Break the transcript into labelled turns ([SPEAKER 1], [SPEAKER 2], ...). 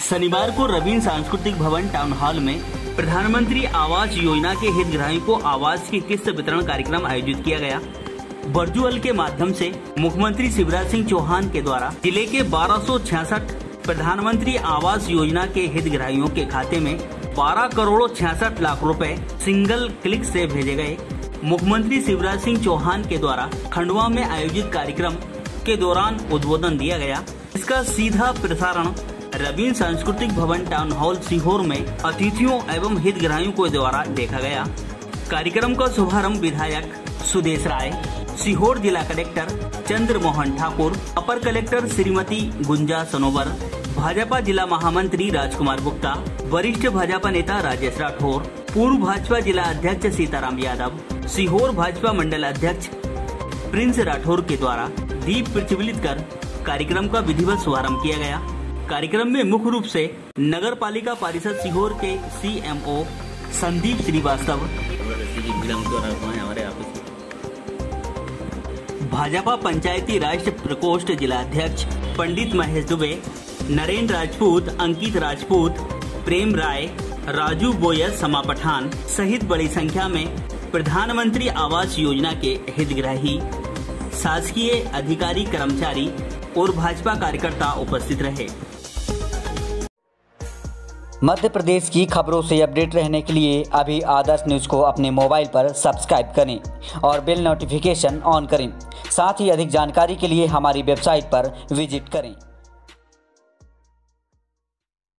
[SPEAKER 1] शनिवार को रवीन सांस्कृतिक भवन टाउन हॉल में प्रधानमंत्री आवास योजना के हितग्राहियों को आवास की किस्त वितरण कार्यक्रम आयोजित किया गया। वर्चुअल के माध्यम से मुख्यमंत्री शिवराज सिंह चौहान के द्वारा जिले के 1266 प्रधानमंत्री आवास योजना के हितग्राहियों के खाते में 12 करोड़ 66 लाख रुपए सिंगल क्लिक से भेजे गए। मुख्यमंत्री शिवराज सिंह चौहान के द्वारा खंडवा में आयोजित कार्यक्रम के दौरान उद्बोधन दिया गया। इसका सीधा प्रसारण रवीन सांस्कृतिक भवन टाउन हॉल सीहोर में अतिथियों एवं हितग्राहियों के द्वारा देखा गया। कार्यक्रम का शुभारंभ विधायक सुदेश राय, सीहोर जिला कलेक्टर चंद्र मोहन ठाकुर, अपर कलेक्टर श्रीमती गुंजा सनोवर, भाजपा जिला महामंत्री राजकुमार गुप्ता, वरिष्ठ भाजपा नेता राजेश राठौर, पूर्व भाजपा जिला अध्यक्ष सीताराम यादव, सीहोर भाजपा मंडल अध्यक्ष प्रिंस राठौर के द्वारा दीप प्रज्वलित कर कार्यक्रम का विधिवत शुभारंभ किया गया। कार्यक्रम में मुख्य रूप से नगर पालिका परिषद सीहोर के CMO संदीप श्रीवास्तव, भाजपा पंचायती राष्ट्र प्रकोष्ठ जिला अध्यक्ष पंडित महेश दुबे, नरेंद्र राजपूत, अंकित राजपूत, प्रेम राय, राजू बोयस, समा पठान सहित बड़ी संख्या में प्रधानमंत्री आवास योजना के हितग्राही, शासकीय अधिकारी, कर्मचारी और भाजपा कार्यकर्ता उपस्थित रहे।
[SPEAKER 2] मध्य प्रदेश की खबरों से अपडेट रहने के लिए अभी आदर्श न्यूज को अपने मोबाइल पर सब्सक्राइब करें और बेल नोटिफिकेशन ऑन करें। साथ ही अधिक जानकारी के लिए हमारी वेबसाइट पर विजिट करें।